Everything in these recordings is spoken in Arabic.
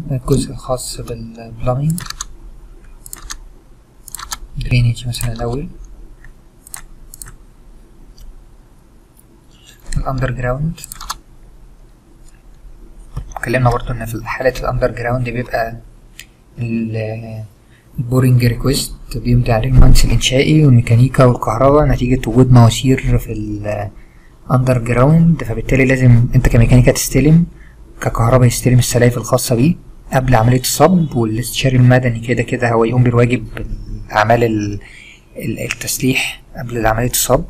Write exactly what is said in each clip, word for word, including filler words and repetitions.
الجزء الخاص بالبلامينج درينيج مثلا الأول، الأندر جراوند. اتكلمنا برضو إن في حالة الأندر جراوند بيبقى البورينج ريكويست بيمضي عليه المهندس الإنشائي والميكانيكا والكهرباء نتيجة وجود مواسير في الأندر جراوند، فبالتالي لازم أنت كميكانيكا تستلم، ككهرباء يستلم السلايف الخاصة بيه قبل عملية الصب، والاستشاري المدني كده كده هو يقوم بالواجب أعمال التسليح قبل عملية الصب.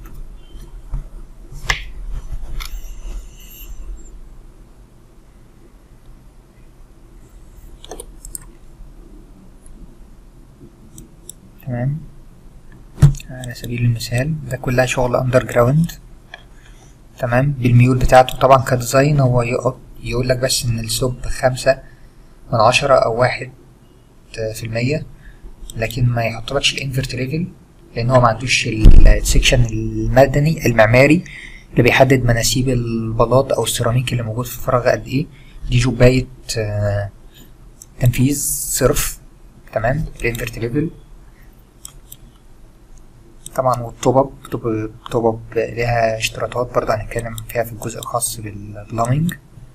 تمام. على سبيل المثال ده كلها شغل اندر جراوند، تمام، بالميول بتاعته. طبعا كديزاين هو يقول لك بس ان السوب خمسة من عشرة او واحد في المية، لكن ما يحطلكش الانفرت ليفل لان هو ما عندوش السكشن المدني المعماري اللي بيحدد مناسيب البلاط او السيراميك اللي موجود في الفراغ قد ايه. دي جوباية تنفيذ صرف، تمام، الانفرت ليفل. طبعا والطوبب طوبب ليها اشتراطات برضه هنتكلم فيها في الجزء الخاص بالبلامينج،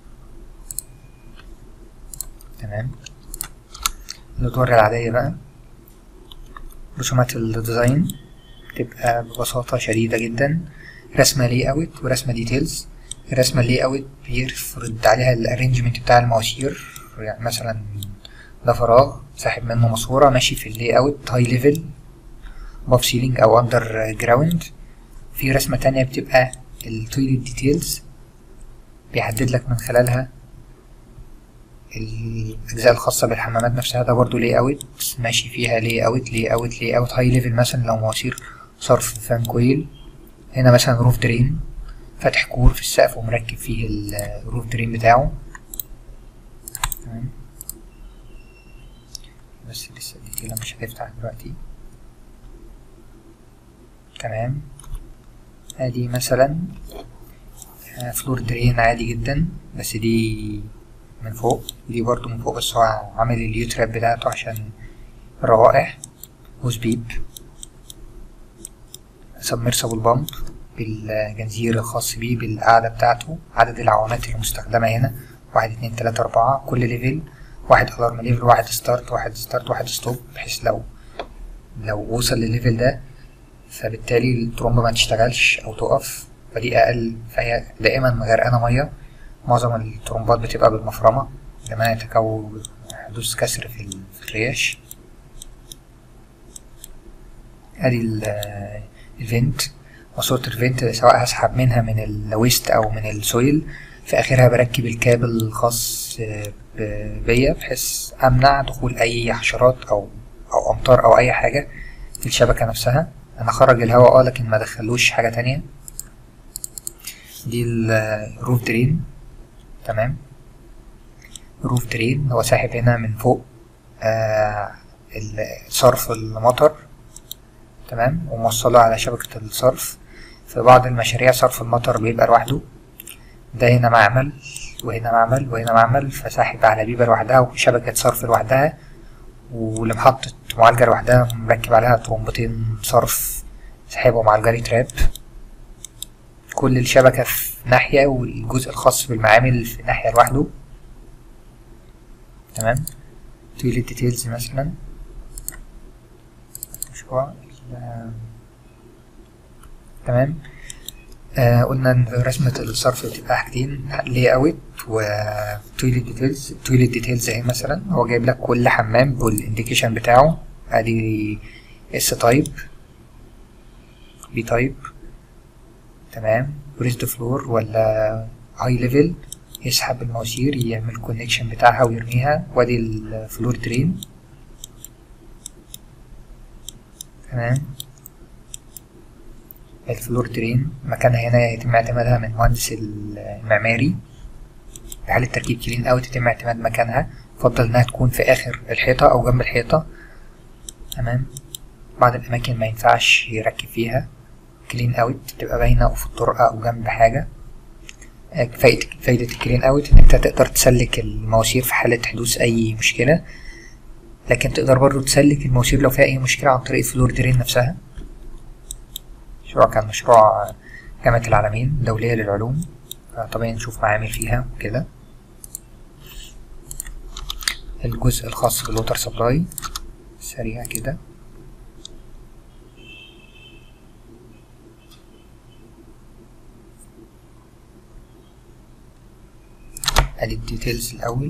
تمام. الادوار العادية بقى، رسومات الديزاين تبقى ببساطة شديدة جدا رسمة لي اوت ورسمة ديتيلز. الرسمة اللي اوت بيفرض عليها الارينجمنت بتاع المواسير، يعني مثلا ده فراغ ساحب منه ماسورة ماشي في اللي اوت هاي ليفل above ceiling او under ground. في رسمة تانية بتبقى التويلت ديتيلز بيحدد لك من خلالها الأجزاء الخاصة بالحمامات نفسها، ده برضو لي اوت ماشي فيها لي اوت لي اوت لي اوت هاي ليفل، مثلا لو مواسير صرف فان كويل. هنا مثلا روف درين فاتح كور في السقف ومركب فيه الروف درين بتاعه، تمام. بس لسه الديتيلة مش هتفتح دلوقتي، تمام. ادي مثلا فلور درين عادي جدا، بس دي من فوق، دي برضو من فوق، بس هو عامل اليوتراب بتاعته عشان الروائح. هوز بيب، سبمرسبل بامب بالجنزير الخاص بيه بالقاعدة بتاعته. عدد العوامات المستخدمة هنا واحد اتنين تلاتة اربعة، كل ليفل واحد الارم ليفل، واحد ستارت واحد ستارت واحد ستوب، بحيث لو لو وصل للليفل ده فبالتالي الترومبة ما تشتغلش او تقف، فدي اقل، فهي دائما غرقانة مية. معظم الترومبات بتبقى بالمفرمة لما يتكون حدوث كسر في الرياش. ادي الفنت، ماسورة الفنت سواء هسحب منها من الويست او من السويل، في اخرها بركب الكابل الخاص بيا بحيث امنع دخول اي حشرات او او امطار او اي حاجة في الشبكة نفسها. انا خرج الهواء اه لكن ما دخلوش حاجة تانية. دي الروف درين، تمام. الروف درين هو ساحب هنا من فوق آه صرف المطر، تمام، وموصله على شبكة الصرف. في بعض المشاريع صرف المطر بيبقى لوحده، ده هنا معمل وهنا معمل وهنا معمل، فساحب على بيبة لوحدها وشبكة صرف لوحدها، ولمحطة معالجة لوحدها مركب عليها ترومبتين صرف ساحبهم على الجاري تراب. كل الشبكة في ناحية والجزء الخاص بالمعامل في ناحية لوحده، تمام. تويلت ديتيلز مثلا مشروع، تمام. آه قلنا ان رسمة الصرف بتبقى حاجتين، لي اوت وتويلت ديتيلز. تويلت ديتيلز اهي مثلا هو جايب لك كل حمام بالانديكيشن بتاعه، ادي اس تايب بي تايب، تمام. بريست فلور ولا هاي ليفل يسحب المواسير يعمل كونكشن بتاعها ويرميها، وادي الفلور درين، تمام. الفلور درين مكانها هنا يتم اعتمادها من المهندس المعماري. في حالة تركيب كلين اوت يتم اعتماد مكانها، يفضل انها تكون في اخر الحيطة او جنب الحيطة، تمام. بعض الاماكن ما ينفعش يركب فيها كلين اوت، تبقى باينة او في الطرقة او جنب حاجة. فايدة فايدة الكلين اوت ان انت تقدر تسلك المواسير في حالة حدوث اي مشكلة، لكن تقدر برضو تسلك المواسير لو فيها اي مشكلة عن طريق الفلور درين نفسها. المشروع كان مشروع جامعة العالمين الدولية للعلوم، طبعا نشوف معامل فيها كده. الجزء الخاص بالووتر سبلاي سريع كده. ادي الديتيلز الاول.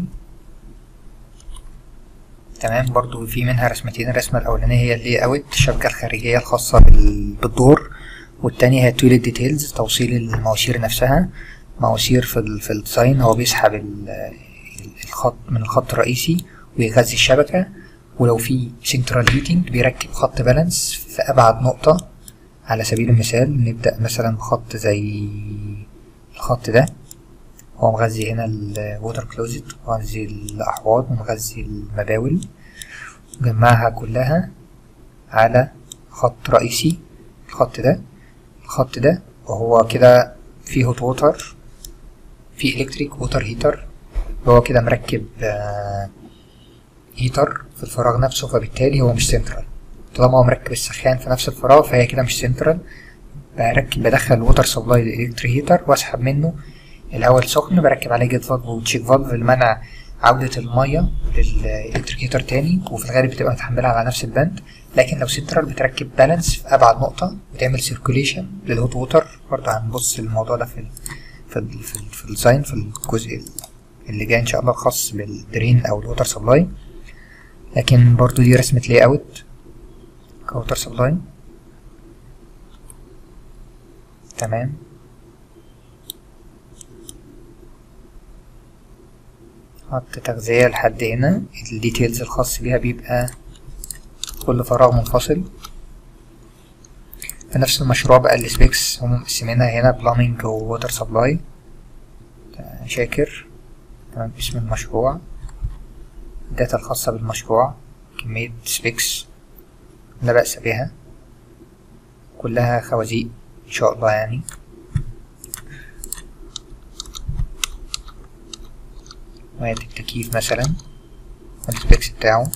تمام، برضو في منها رسمتين، الرسمة الاولانية هي اللي اوت الشبكة الخارجية الخاصة بالدور، والتانية هي تويلت ديتيلز توصيل المواسير نفسها. مواسير في ال في الديزاين هو بيسحب الخط من الخط الرئيسي ويغذي الشبكة، ولو في سنترال هيتنج بيركب خط بالانس في ابعد نقطة. على سبيل المثال نبدأ مثلا بخط زي الخط ده، هو مغذي هنا الووتر كلوزت ومغذي الأحواض ومغذي المباول، جمعها كلها على خط رئيسي. الخط ده الخط ده وهو كده فيه هوت ووتر، فيه الكتريك ووتر هيتر، وهو كده مركب آه هيتر في الفراغ نفسه، فبالتالي هو مش سنترال. طالما هو مركب السخان في نفس الفراغ فهي كده مش سنترال. بركب بدخل الووتر سبلاي الالكتريك هيتر واسحب منه الهواء السخن، بركب عليه جيت فالف وتشيك فالف لمنع عودة المية للإلكتريك هيتر تاني، وفي الغالب بتبقى متحملة على نفس البند. لكن لو سنترال بتركب بالانس في أبعد نقطة وتعمل سيركوليشن للهوت ووتر. برضه هنبص للموضوع ده في ال في ال في, ال في الديزاين في الجزء اللي جاي إن شاء الله الخاص بالدرين أو الووتر سبلاي. لكن برضه دي رسمة لاي اوت كووتر سبلاي. تمام، خط تغذية لحد هنا. الديتيلز الخاص بيها بيبقى كل فراغ منفصل. في نفس المشروع بقى السبيكس هم مقسمينها هنا بلامينج ووتر سبلاي. شاكر. تمام، اسم المشروع، الداتا الخاصة بالمشروع، كمية سبيكس لا بأس بها، كلها خوازيق إن شاء الله يعني. وادي التكييف مثلا والسبيكس بتاعه.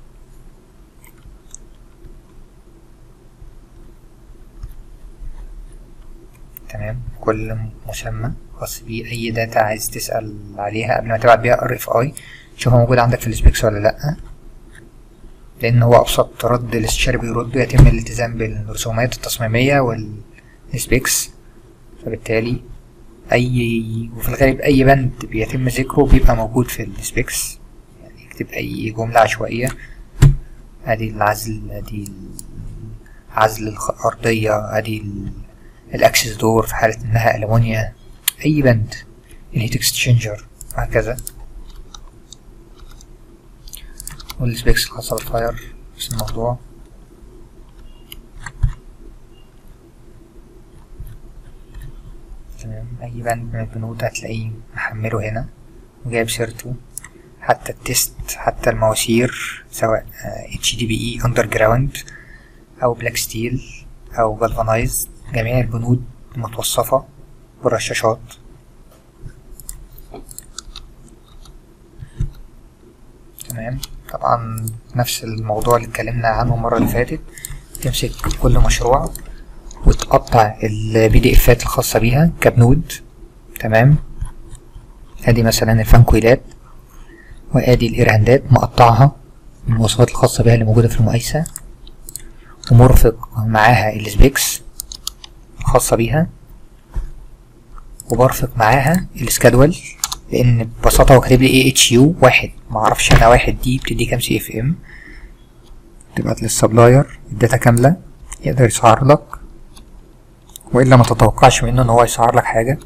تمام، كل مسمى خاص بيه. أي داتا عايز تسأل عليها قبل ما تبعت بيها ار اف اي شوفها موجودة عندك في السبيكس ولا لأ، لأن هو أبسط رد الاستشاري بيرد يتم الالتزام بالرسومات التصميمية والسبيكس. فبالتالي أي وفي الغالب أي بند بيتم ذكره بيبقى موجود في السبيكس. يعني اكتب أي جملة عشوائية، أدي العزل، أدي عزل الأرضية، أدي الأكسس دور في حالة إنها ألمونيا، أي بند، الهيت اكسشينجر وهكذا. والسبيكس الخاصة بالفاير نفس الموضوع. تمام، أي بند من البنود هتلاقيه محمله هنا وجايب سيرته. حتى التست، حتى المواسير سواء اتش دي بي اي اندر جراوند أو بلاك ستيل أو جالفانايز، جميع البنود متوصفة بالرشاشات. تمام، طبعا نفس الموضوع اللي اتكلمنا عنه المرة اللي فاتت. تمسك كل مشروع وتقطع البي دي افات الخاصة بيها كبنود. تمام، ادي مثلا الفانكويلات وادي الايرهاندات مقطعها المواصفات الخاصة بيها اللي موجودة في المقايسة، ومرفق معاها السبيكس الخاصة بيها، وبرفق معاها السكادول، لان ببساطة هو كاتب لي اي اتش يو واحد، معرفش انا واحد دي بتدي كام سي اف ام. تبعت للسبلاير الداتا كاملة يقدر يسعر لك، والا ما تتوقعش منه ان هو يسعر لك حاجة.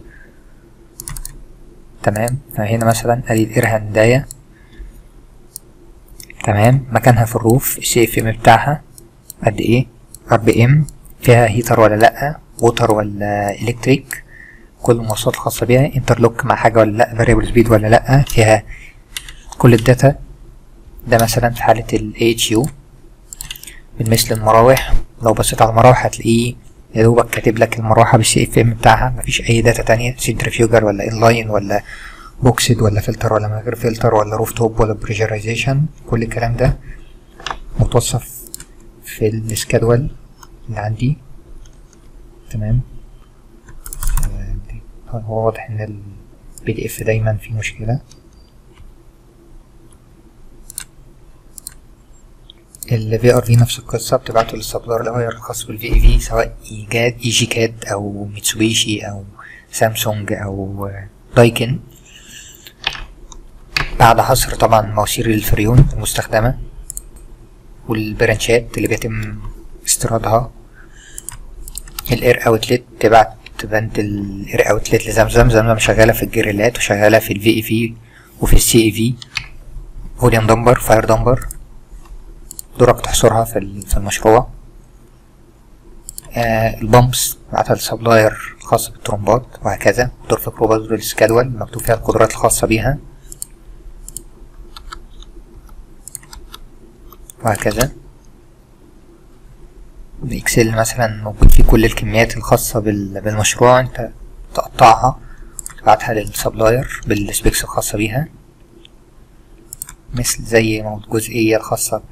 تمام، فهنا مثلا ادي الايرهانداية. تمام، مكانها في الروف، السي اف ام بتاعها قد ايه، ار بي ام، فيها هيتر ولا لا، ووتر ولا الكتريك، كل المواصفات الخاصة بيها، انترلوك مع حاجة ولا لا، فاريبل سبيد ولا لا، فيها كل الداتا. ده مثلا في حالة ال اتش يو. بالمثل المراوح، لو بصيت على المراوح هتلاقيه يا دوبك كاتب لك المروحه بالسي اف ام بتاعها، مفيش اي داتا تانية، سنترفيوجر ولا انلاين ولا بوكسد ولا فلتر ولا من غير فلتر ولا روف توب ولا بريشرايزيشن. كل الكلام ده متوصف في السكادول اللي عندي. تمام. هو واضح ان البي دي اف دايما فيه مشكله. ال في ار في نفس القصه، بتبعته للسبلاير لاير الخاص بال في اي في، سواء ايجاد اي جي كاد او ميتسوبيشي او سامسونج او دايكن، بعد حصر طبعا مواسير الفريون المستخدمه والبرانشات اللي بيتم استيرادها. الاير اوتلت تبعت بند الاير اوتلت لزمزم. زمزم شغاله في الجريلات وشغاله في الفي اي في وفي السي اي في، فوليوم دمبر، فاير دمبر، دورك تحصرها في في المشروع. آه البامبس بعتها للسبلاير الخاص بالترومبات وهكذا. دور بروبال السكادول مكتوب فيها القدرات الخاصه بيها وهكذا. الاكسل مثلا موجود فيه كل الكميات الخاصه بالمشروع، انت تقطعها وتبعتها للسبلاير بالسبيكس الخاصه بيها، مثل زي الجزئيه الخاصه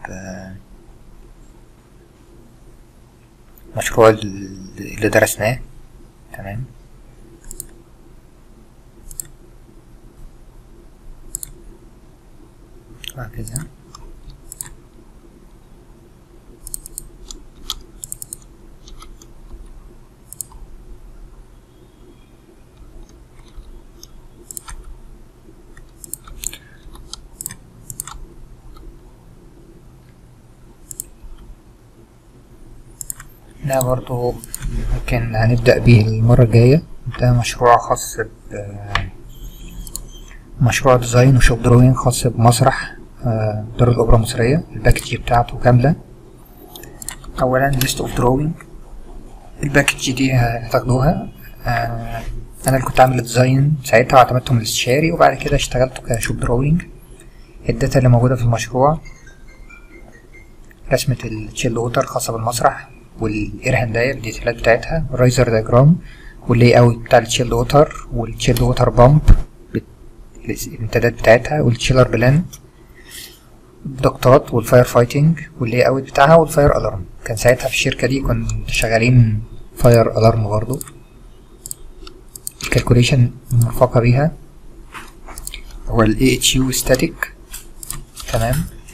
بمشروع اللي درسناه. تمام. وهكذا. ده برضو ممكن هنبدأ بيه المرة الجاية. ده مشروع خاص ب مشروع ديزاين وشوب دروينج خاص بمسرح دار الأوبرا المصرية. الباكج بتاعته كاملة. أولا ليست اوف دروينج، الباكج دي هتاخدوها. أنا اللي كنت عامل ديزاين ساعتها واعتمدته من الاستشاري، وبعد كده اشتغلته كشوب دروينج. الداتا اللي موجودة في المشروع: رسمة التشيل ووتر الخاصة بالمسرح والاير هانداية بالديتيلات بتاعتها، الرايزر دياجرام واللاي اوت بتاع التشيل ووتر والتشيل ووتر بامب الامتدادات بتاعتها، والتشيلر بلان، الضغطات والفاير فايتنج واللاي اوت بتاعها والفاير الارم. كان ساعتها في الشركة دي كنا شغالين فاير الارم برضو. الكالكوليشن المرفقة بيها هو ال إيه إتش يو static. تمام.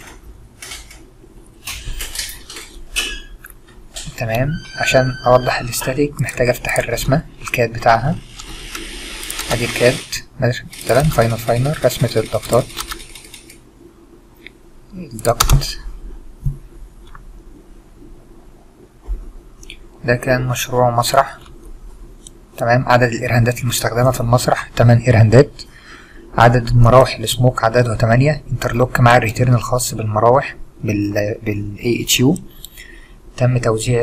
تمام. عشان اوضح الاستاتيك محتاج افتح الرسمة الكاد بتاعها. ادي الكاد مثلا فاينل فاينل رسمة الضغطات. الضغط ده كان مشروع مسرح. تمام. عدد الايرهاندات المستخدمة في المسرح تمن ايرهاندات. عدد المراوح السموك عددها تمانية، انترلوك مع الريتيرن الخاص بالمراوح بال بال إيه إتش يو. تم توزيع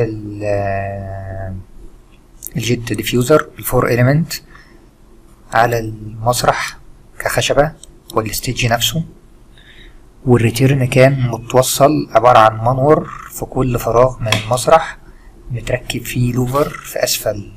الجيت ديفيوزر الفور إليمنت على المسرح كخشبة والستيج نفسه، والريتيرن كان متوصل عبارة عن منور في كل فراغ من المسرح، متركب فيه لوفر في أسفل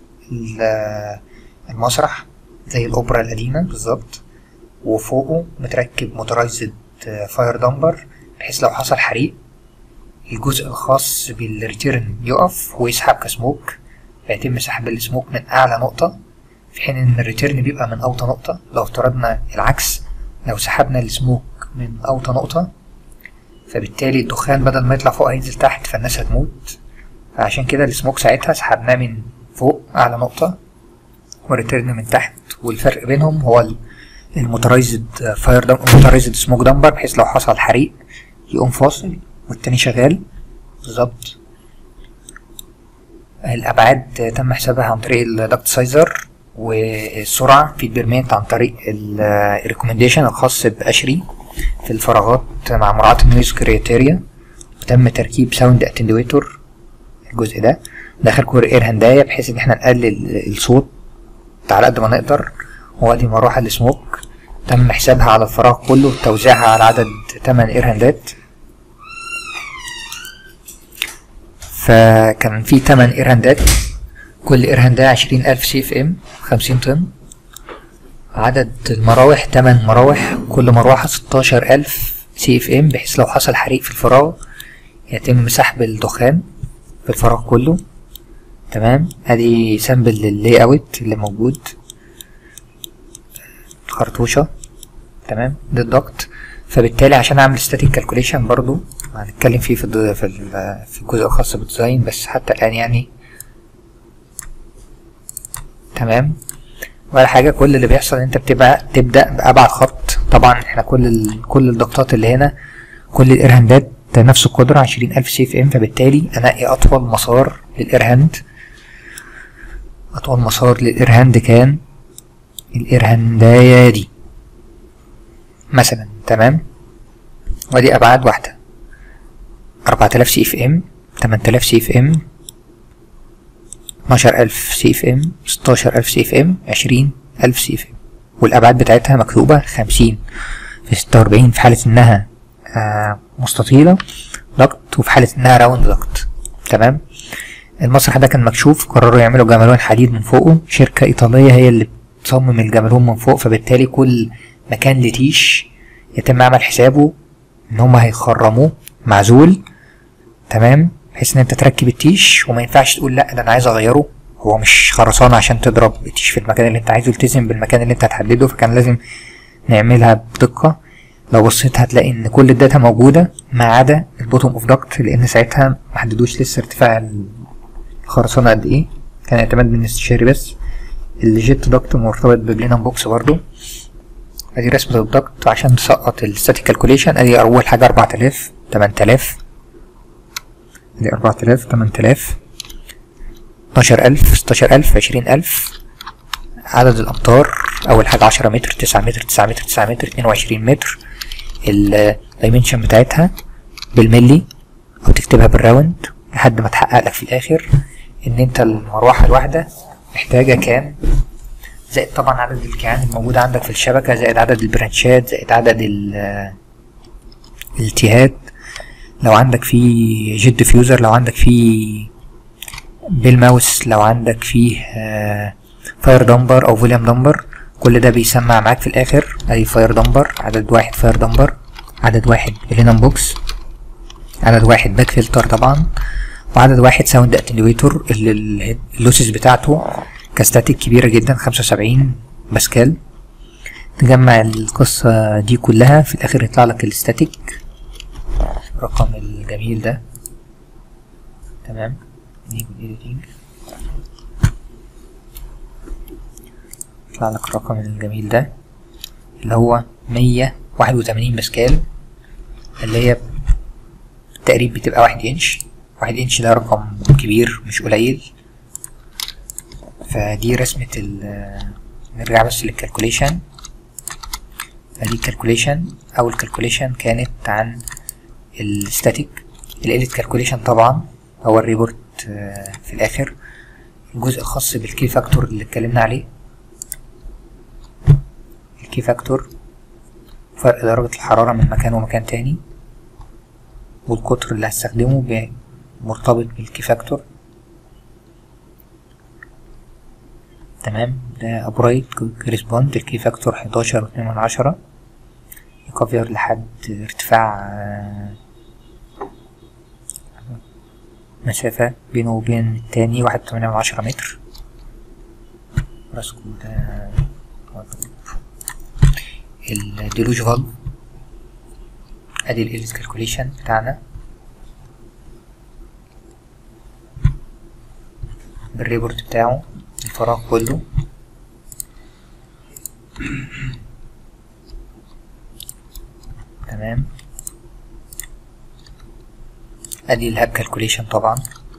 المسرح زي الأوبرا القديمة بالظبط، وفوقه متركب موتورايزد فاير دمبر، بحيث لو حصل حريق الجزء الخاص بالريتيرن يقف ويسحب كسموك، فيتم سحب السموك من أعلى نقطة، في حين إن الريتيرن بيبقى من أوطى نقطة. لو افترضنا العكس، لو سحبنا السموك من أوطى نقطة، فبالتالي الدخان بدل ما يطلع فوق هينزل تحت فالناس هتموت. فعشان كده السموك ساعتها سحبناه من فوق أعلى نقطة والريتيرن من تحت، والفرق بينهم هو الموتورايزد فاير دم الموتورايزد سموك دمبر، بحيث لو حصل حريق يقوم فاصل والتاني شغال بالظبط. الأبعاد تم حسابها عن طريق الدكت سايزر، والسرعة في البرميت عن طريق الريكومنديشن الخاص بأشري في الفراغات مع مراعاة النويز كريتيريا. وتم تركيب ساوند اتندويتور الجزء ده داخل كور اير هانداية، بحيث ان احنا نقلل الصوت على قد ما نقدر. وادي مروحة السموك تم حسابها على الفراغ كله وتوزيعها على عدد تمن اير هاندات. فكان في تمن ايرهاندات، كل ايرهاند عشرين الف سي اف ام، خمسين طن. عدد المراوح تمن مراوح، كل مروحة ستاشر الف سي اف ام، بحيث لو حصل حريق في الفراغ يتم سحب الدخان في الفراغ كله. تمام. ادي سامبل لللاي اوت اللي موجود، خرطوشة. تمام. ده الضغط. فبالتالي عشان اعمل ستاتيك كالكوليشن برضو هنتكلم فيه في في في الجزء الخاص بالديزاين، بس حتى الان يعني تمام ولا حاجه. كل اللي بيحصل ان انت بتبقى تبدا بابعد خط. طبعا احنا كل ال... كل الضغطات اللي هنا، كل الايرهاندات نفس القدره عشرين الف سي اف ام، فبالتالي انقي اطول مسار للايرهاند. اطول مسار للايرهاند كان الايرهاندايه دي مثلا. تمام. ودي ابعاد واحده، اربعة الاف سي اف ام، تمن الاف سي اف ام، اتناشر الف سي اف ام، ستاشر الف سي اف ام، عشرين الف سي اف ام. والابعاد بتاعتها مكتوبه خمسين في ستة واربعين في حاله انها آه مستطيله ضغط، وفي حاله انها راوند ضغط. تمام. المسرح ده كان مكشوف، قرروا يعملوا جمالون حديد من فوقه. شركه ايطاليه هي اللي بتصمم الجمالون من فوق، فبالتالي كل مكان لتيش يتم عمل حسابه ان هما هيخرموه معزول. تمام. بحيث ان انت تركب التيش وما ينفعش تقول لا ده انا عايز اغيره، هو مش خرسانه عشان تضرب التيش في المكان اللي انت عايزه، التزم بالمكان اللي انت هتحدده. فكان لازم نعملها بدقه. لو بصيت هتلاقي ان كل الداتا موجوده ما عدا البوتوم اوف داكت، لان ساعتها محددوش لسه ارتفاع الخرسانه قد ايه، كان اعتماد من الاستشاري بس. الجيت داكت مرتبط ببلينم بوكس برضو. ادي رسمه الداكت عشان تسقط الستاتيك كالكوليشن. ادي اول حاجه اربعة الاف، تمن الاف، ادي اربعة الاف، تمن الاف، اتناشر الف، ستاشر الف، عشرين الف. عدد الامتار اول حاجه عشرة متر، تسعة متر، تسعة متر، تسعة متر، اتنين وعشرين متر. الدايمنشن بتاعتها بالملي او تكتبها بالراوند لحد ما تحقق لك في الاخر ان انت المروحه الواحده محتاجه كام، زائد طبعا عدد الكيان الموجود عندك في الشبكه، زائد عدد البرانشات، زائد عدد الالتهات، لو عندك فيه جيت ديفيوزر، لو عندك فيه بالماوس، لو عندك فيه فاير دمبر او فوليوم دمبر، كل ده بيسمع معاك في الاخر. ادي فاير دمبر، عدد واحد فاير دمبر، عدد واحد بلينم بوكس، عدد واحد باك فلتر طبعا، وعدد واحد ساوند اتنيويتور اللي اللوسز بتاعته كاستاتيك كبيرة جدا، خمسة وسبعين باسكال. تجمع القصة دي كلها في الاخر يطلع لك الاستاتيك الرقم الجميل ده. تمام. يطلع لك الرقم الجميل ده اللي هو مية واحد وتمانين باسكال، اللي هي تقريبا بتبقى واحد انش. واحد انش ده رقم كبير مش قليل. فدي رسمة ال نرجع بس للكالكوليشن. فدي الكالكوليشن. اول كالكوليشن كانت عن الستاتيك. الاليت كالكوليشن طبعا هو الريبورت في الاخر. الجزء الخاص بالكي فاكتور اللي اتكلمنا عليه، الكي فاكتور فرق درجة الحرارة من مكان ومكان تاني، والقطر اللي هستخدمه مرتبط بالكي فاكتور. تمام. ده ابرايت كوريسبوند الكي فاكتور حداشر واتنين من عشرة، يكفر لحد ارتفاع مسافة بينه وبين التاني واحد وتمانية من عشرة متر. راسكو ده الديلوج فالف. ادي الاليت كالكوليشن بتاعنا بالريبورت بتاعه، الفراغ كله. تمام. ادي الهاب كالكوليشن طبعا.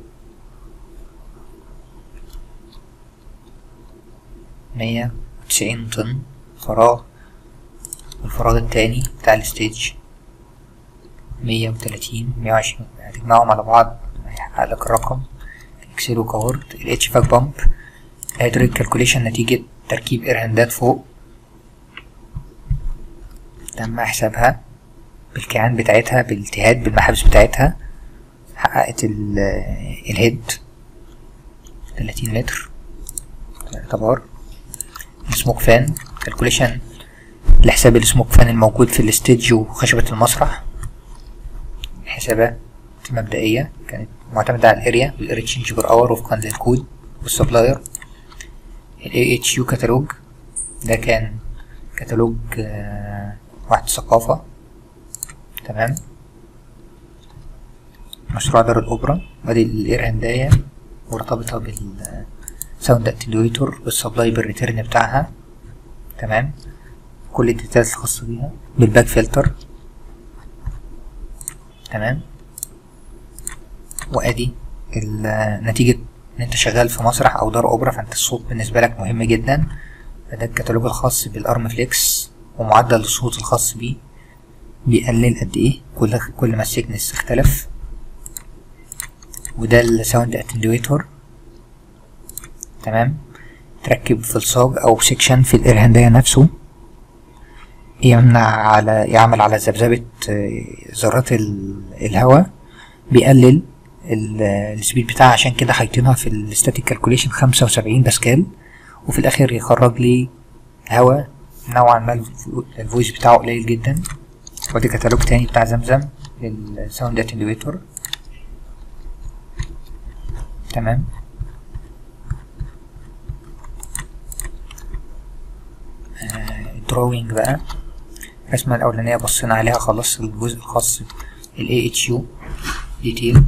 مية وتسعين طن فراغ، والفراغ التاني بتاع الستيج مية وتلاتين، مية وعشرين. هتجمعهم على بعض هيحقق لك الرقم. اكسل وكورد. الاتش فاك بامب هيدريك كالكوليشن نتيجة تركيب ايرهاندات فوق، تم حسابها بالكيان بتاعتها، بالالتهاد، بالمحابس بتاعتها. حققت الهيد تلاتين متر تلاتة بار. السموك فان كالكوليشن لحساب السموك فان الموجود في الستيج وخشبة المسرح. حسابات مبدئية كانت معتمدة على الاريا والاريا تشينج بر اور وفقا للكود والسبلاير. ال إيه إتش يو كتالوج ده كان كتالوج آه واحد ثقافة. تمام. مشروع دار الأوبرا، وادي الاير هنداية مرتبطة بالساوند اتنيويتور بالسبلاي بالريتيرن بتاعها. تمام. كل الديتيلز الخاصة بيها بالباك فلتر. تمام. وادي نتيجة ان انت شغال في مسرح او دار اوبرا فانت الصوت بالنسبة لك مهم جدا، فده الكتالوج الخاص بالارم فليكس ومعدل الصوت الخاص بيه بيقلل قد ايه كل كل ما السيكنس اختلف. وده الساوند اتنيويتور. تمام. تركب في الصاج او سيكشن في الاير هنداية نفسه يمنع على يعمل على ذبذبة ذرات الهواء، بيقلل السبيد بتاعها، عشان كده حاطينها في الستاتيك كالكوليشن خمسة وسبعين باسكال، وفي الاخر يخرج لي هواء نوعا ما الفويس بتاعه قليل جدا. ودي كتالوج تاني بتاع زمزم للساوند اتنيويتور. تمام. دروينج بقى، الرسمة الأولانية بصينا عليها خلاص، الجزء الخاص ال إيه إتش يو ديتيل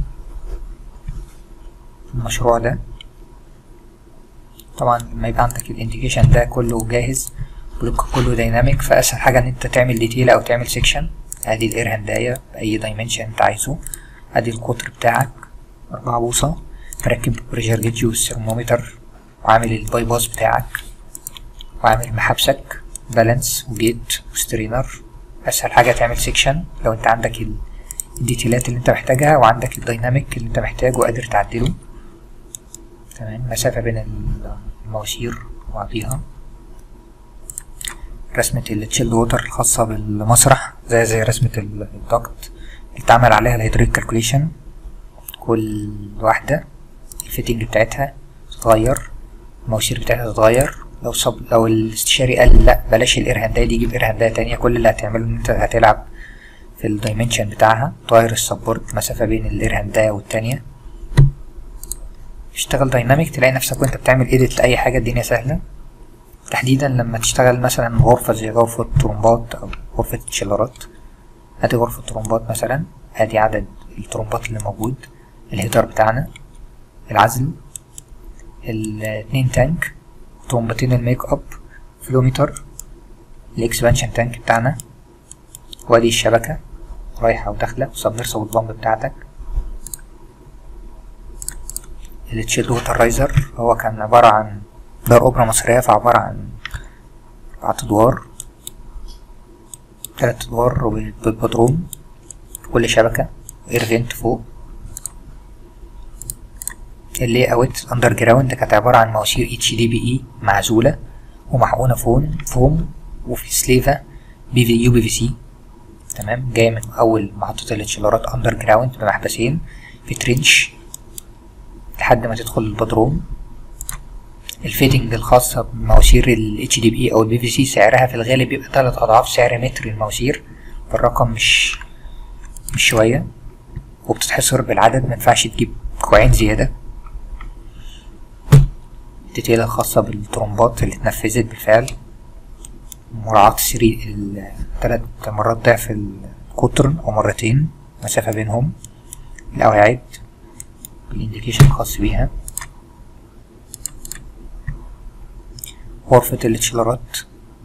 المشروع ده. طبعا لما يبقى عندك الانديكيشن ده كله جاهز بلوك كله دايناميك، فأسهل حاجة إن أنت تعمل ديتيل أو تعمل سيكشن. ادي الاير هنداية بأي دايمنشن أنت عايزه، ادي القطر بتاعك أربعة بوصة، مركب بريشر جيج والثرمومتر، وعامل الباي باس بتاعك، وعامل محابسك بالانس وجيت وسترينر. اسهل حاجه تعمل سيكشن لو انت عندك الديتيلات اللي انت محتاجها وعندك الدايناميك اللي انت محتاجه وقادر تعدله. تمام. مسافه بين المواسير وبعضيها. رسمه التشيلد ووتر الخاصه بالمسرح زي زي رسمه الضغط اللي اتعمل عليها الهيدروليك كالكوليشن. كل واحده الفيتنج بتاعتها تتغير، المواسير بتاعتها تتغير. لو صب لو الاستشاري قال لا بلاش الاير هنداية دي جيب اير هنداية تانية، كل اللي هتعمله ان انت هتلعب في الدايمنشن بتاعها، تغير السبورت مسافة بين الاير هنداية والتانية. اشتغل دايناميك تلاقي نفسك وانت بتعمل ايديت لأي حاجة الدنيا سهلة، تحديدا لما تشتغل مثلا غرفة زي غرفة ترومبات او غرفة تشيلرات. ادي غرفة ترومبات مثلا، ادي عدد الترومبات اللي موجود، الهيدر بتاعنا، العزل، الاتنين تانك، ترومبتين الميك اب، فلوميتر، الاكسبانشن تانك بتاعنا، وادي الشبكة رايحة وداخلة، سبمرسبل بامب بتاعتك. التشيلد ووتر رايزر هو كان عبارة عن دار اوبرا مصرية، فعبارة عن أربعة أدوار، تلات أدوار بالبدروم في كل شبكة، اير فينت فوق. اللي اوت اندر جراوند كانت عبارة عن مواسير اتش دي بي اي معزولة ومحقونة فون فوم، وفي سليفة بي في يو بي في سي. تمام. جاية من اول محطة الاتشيلرات اندر جراوند بمحبسين في ترينش لحد ما تدخل البدروم. الفيتنج الخاصة بمواسير ال اتش دي بي اي او ال بي في سي سعرها في الغالب بيبقى تلات اضعاف سعر متر المواسير، فالرقم مش مش شوية، وبتتحصر بالعدد، منفعش تجيب كوعين زيادة. الديتيل الخاصة بالترومبات اللي اتنفذت بالفعل، مراعاة سري التلات مرات ضعف القطر أو مرتين مسافة بينهم، الأوعية بالانديكيشن الخاص بيها، غرفة الاتشيلرات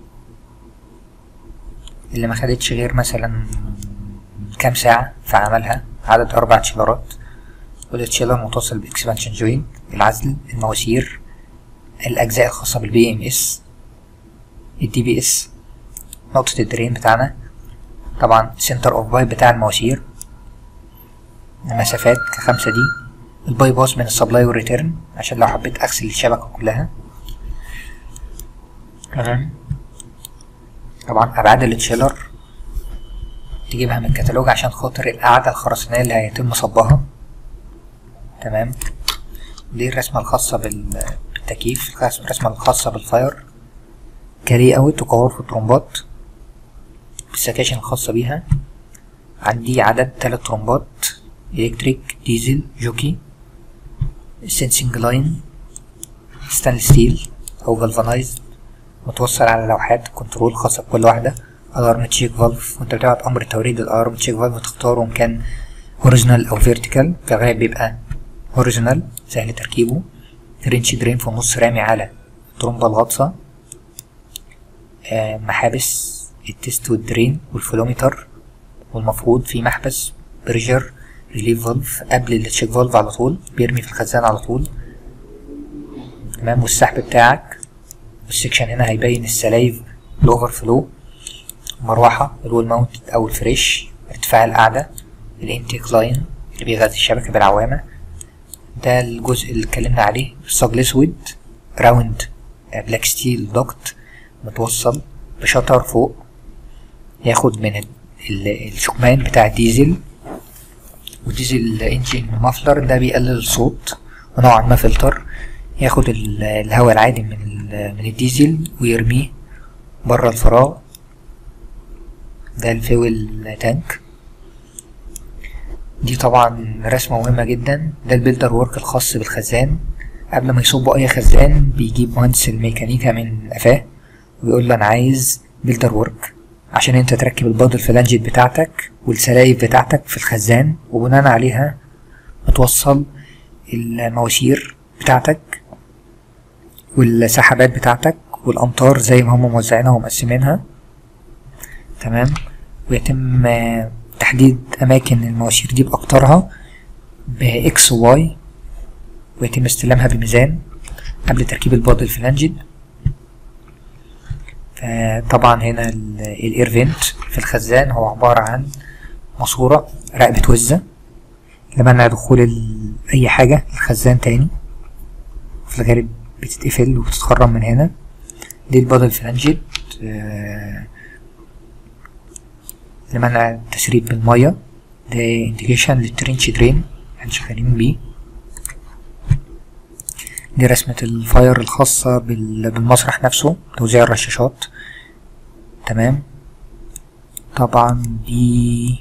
اللي ما خدتش غير مثلا كام ساعة في عملها، عدد أربع تشيلرات، والتشيلر متصل بإكسبانشن جوينت، العزل، المواسير، الأجزاء الخاصة بالبي ام اس، الدي بي اس، نقطة الدرين بتاعنا، طبعا سنتر اوف بايب بتاع المواسير، المسافات كخمسة دي، الباي باس من السبلاي والريتيرن عشان لو حبيت اغسل الشبكة كلها. تمام. طبعا ابعاد التشيلر تجيبها من الكتالوج عشان خاطر القاعدة الخرسانية اللي هيتم صبها تمام. دي الرسمة الخاصة بالتكييف، الرسمة الخاصة بالفاير كاري اوت وقوار في الترمبات بالسكاشن الخاصة بيها. عندي عدد تلات ترمبات الكتريك، ديزل، جوكي، سنسنج لاين، ستانلس ستيل او جالفانايزد، متوصل على لوحات كنترول خاصة بكل واحدة. الارم تشيك فالف، وانت بتبعت امر توريد الارم تشيك فالف تختاره ان كان هوريزونال او فيرتيكال، في الغالب بيبقى هوريزونال سهل تركيبه. رينش درين في النص رامي على الترمبة الغاطسة. آه محابس التست والدرين والفلوميتر، والمفروض في محبس بريشر ريليف فالف قبل التشيك فالف على طول، بيرمي في الخزان على طول. تمام. والسحب بتاعك، والسكشن هنا هيبين السلايف الاوفر فلو، مروحة الوول ماونت او الفريش، ارتفاع القاعدة، الانتيك لاين اللي بيغذي الشبكة بالعوامة. ده الجزء اللي اتكلمنا عليه. الصاج الاسود راوند بلاك ستيل دوكت متوصل بشطر فوق، ياخد من الشكمان بتاع الديزل، والديزل انجين مافلر ده بيقلل الصوت ونوعا ما فلتر، ياخد الهواء العادي من من الديزل ويرميه بره الفراغ. ده الفيول تانك. دي طبعا رسمة مهمة جدا. ده البيلدر ورك الخاص بالخزان. قبل ما يصبوا اي خزان بيجيب مهندس الميكانيكا من قفاه ويقول له انا عايز بيلدر ورك عشان انت تركب البادل فلانجت بتاعتك والسلايف بتاعتك في الخزان، وبناء عليها بتوصل المواسير بتاعتك والسحابات بتاعتك والامطار زي ما هم موزعينها ومقسمينها. تمام. ويتم تحديد اماكن المواسير دي باقطارها باكس وواي، ويتم استلامها بميزان قبل تركيب البادل فلانجت. فطبعا هنا الاير فينت في الخزان هو عبارة عن ماسورة رقبة وزة لمنع دخول اي حاجة الخزان تاني، في الغالب بتتقفل وبتتخرم من هنا. دي البادل فلانجت آه لمنع تسريب بالمية. ده انديكيشن للترنش درين احنا شغالين بيه. دي رسمة الفاير الخاصة بالمسرح نفسه، توزيع الرشاشات. تمام. طبعا دي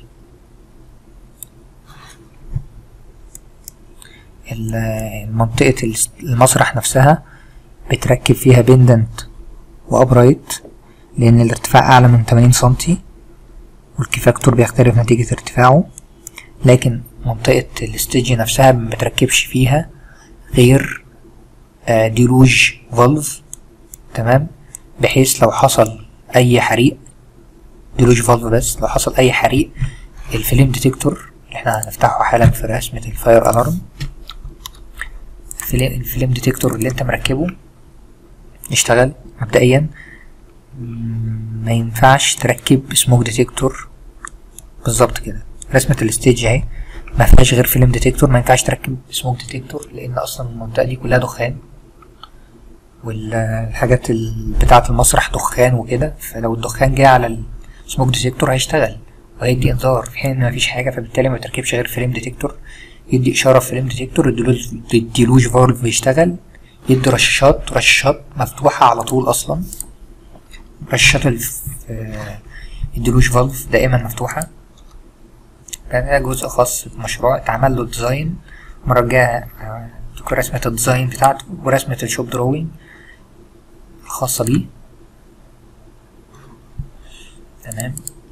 منطقة المسرح نفسها بتركب فيها بندنت وابرايت لان الارتفاع اعلى من تمانين سنتي والكيفاكتور بيختلف نتيجة ارتفاعه، لكن منطقة الستيج نفسها مبتركبش فيها غير ديلوج فالف. تمام. بحيث لو حصل اي حريق، ديلوج فالف بس، لو حصل اي حريق الفليم ديتكتور اللي احنا هنفتحه حالا في رسمة الفاير الارم، الفليم ديتكتور اللي انت مركبه يشتغل مبدئيا. ما ينفعش تركب سموك ديتكتور بالظبط كده. رسمة الستيج اهي ما فيهاش غير فيلم ديتكتور، ما ينفعش تركب سموك ديتكتور لان اصلا المنطقة دي كلها دخان، والحاجات بتاعة المسرح دخان وكده، فلو الدخان جه على السموك ديتكتور هيشتغل وهيدي انذار، في حين ان مفيش حاجة، فبالتالي ما تركبش غير فيلم ديتكتور. يدي اشارة في فيلم ديتكتور، الديلوج فالف يشتغل، يدي رشاشات رشاشات مفتوحة على طول اصلا. رشاشات الديلوج فالف دائما مفتوحة. ده جزء خاص بمشروع اتعمل له ديزاين، مرجع تكون رسمة الديزاين بتاعته ورسمة الشوب دروينج الخاصة بيه. تمام.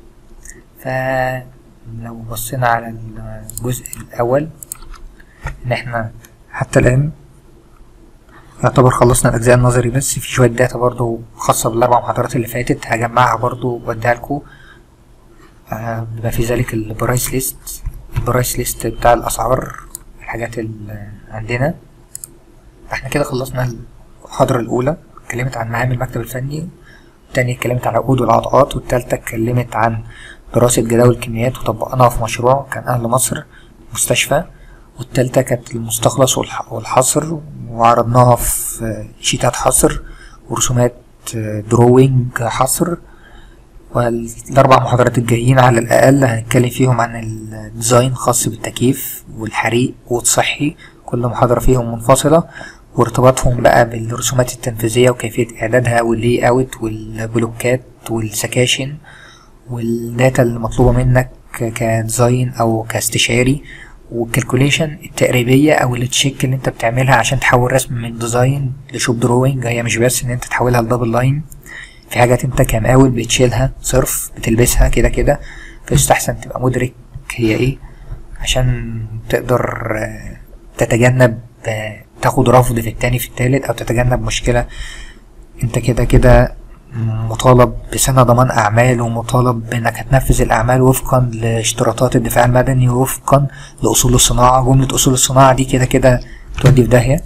فلو بصينا على الجزء الأول إن احنا حتى الآن يعتبر خلصنا الأجزاء النظري، بس في شوية داتا برضو خاصة بالأربع محاضرات اللي فاتت هجمعها برضو واديها لكم. آه بما في ذلك البرايس ليست، البرايس ليست بتاع الأسعار الحاجات اللي عندنا. احنا كده خلصنا المحاضرة الأولى، اتكلمت عن معامل المكتب الفني، التانية اتكلمت عن العقود والعطاءات، والتالتة اتكلمت عن دراسة جداول الكميات وطبقناها في مشروع كان أهل مصر مستشفى، والتالتة كانت المستخلص والحصر وعرضناها في شيتات حصر ورسومات دروينج حصر. والأربع محاضرات الجايين على الأقل هنتكلم فيهم عن الديزاين خاص بالتكييف والحريق والصحي كل محاضرة فيهم منفصلة، وارتباطهم بقى بالرسومات التنفيذية وكيفية إعدادها واللي أوت والبلوكات والسكاشن والداتا اللي مطلوبة منك كديزاين أو كاستشاري، والكالكوليشن التقريبية أو التشيك اللي أنت بتعملها عشان تحول رسم من ديزاين لشوب دروينج. هي مش بس إن أنت تحولها لدبل لاين، في حاجات أنت كمقاول بتشيلها صرف بتلبسها كده كده، فيستحسن تبقى مدرك هي إيه عشان تقدر تتجنب تاخد رفض في التاني في التالت، أو تتجنب مشكلة. أنت كده كده مطالب بسنة ضمان أعمال، ومطالب بأنك هتنفذ الأعمال وفقا لاشتراطات الدفاع المدني ووفقا لأصول الصناعة. جملة أصول الصناعة دي كده كده تودي في داهية.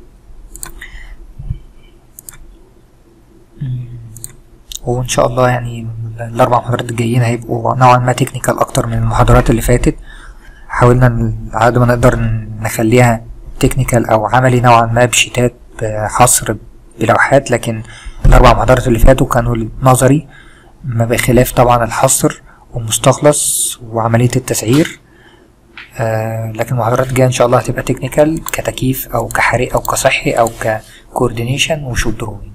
وإن شاء الله يعني الأربع محاضرات الجايين هيبقوا نوعا ما تكنيكال أكتر من المحاضرات اللي فاتت. حاولنا على قد ما نقدر نخليها تكنيكال أو عملي نوعا ما بشيتات حصر بلوحات، لكن الأربع محاضرات اللي فاتوا كانوا نظري، ما بخلاف طبعا الحصر والمستخلص وعملية التسعير. آه لكن المحاضرات الجاية إن شاء الله هتبقى تكنيكال كتكييف أو كحريق أو كصحي أو ككوردينيشن وشوب دروينج.